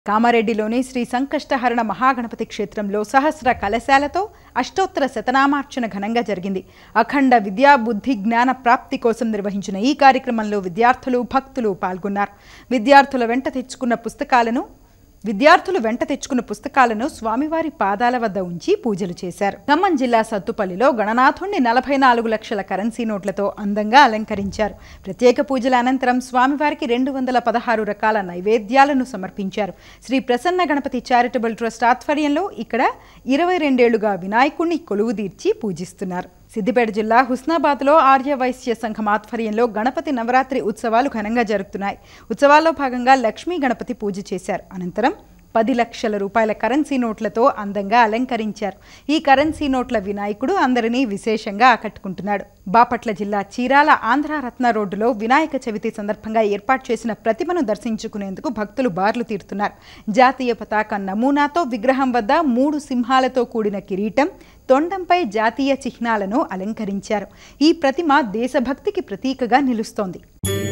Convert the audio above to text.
కామారెడ్డిలోని శ్రీ సంకష్టహరణ మహాగణపతి క్షేత్రంలో సహస్ర కలశాలతో అష్టోత్తర శతనామార్చన ఘనంగా జరిగింది. అఖండ విద్యా బుద్ధి జ్ఞాన ప్రాప్తి కోసం నిర్వహించిన ఈ కార్యక్రమంలో విద్యార్థులు భక్తులు పాల్గొన్నారు. విద్యార్థులు వెంట తెచ్చుకున్న పుస్తకాలను స్వామివారి పాదాల వద్ద ఉంచి పూజలు చేశారు. ఖమ్మం జిల్లా సత్తుపల్లిలో గణనాథుణ్ణి 44 లక్షల కరెన్సీ నోట్లతో అందంగా అలంకరించారు. ప్రత్యేక పూజల అనంతరం స్వామివారికి 216 రకాల నైవేద్యాలను సమర్పించారు. శ్రీ ప్రసన్న గణపతి చారిటబుల్ ట్రస్ట్ ఆధ్వర్యంలో ఇక్కడ 22 ఏళ్లుగా వినాయకుణ్ణి కొలువుదీర్చి పూజిస్తున్నారు. సిద్దిపేట జిల్లా హుస్నాబాద్లో ఆర్యవైశ్య సంఘం ఆధ్వర్యంలో గణపతి నవరాత్రి ఉత్సవాలు ఘనంగా జరుగుతున్నాయి. ఉత్సవాల్లో భాగంగా లక్ష్మీ గణపతి పూజ చేశారు. అనంతరం 10 లక్షల రూపాయల కరెన్సీ నోట్లతో అందంగా అలంకరించారు. ఈ కరెన్సీ నోట్ల వినాయకుడు అందరినీ విశేషంగా ఆకట్టుకుంటున్నాడు. బాపట్ల జిల్లా చీరాల ఆంధ్రరత్న రోడ్డులో వినాయక చవితి సందర్భంగా ఏర్పాటు చేసిన ప్రతిమను దర్శించుకునేందుకు భక్తులు బార్లు తీరుతున్నారు. జాతీయ పతాక నమూనాతో విగ్రహం వద్ద 3 సింహాలతో కూడిన కిరీటం, తొండంపై జాతీయ చిహ్నాలను అలంకరించారు. ఈ ప్రతిమ దేశభక్తికి ప్రతీకగా నిలుస్తోంది.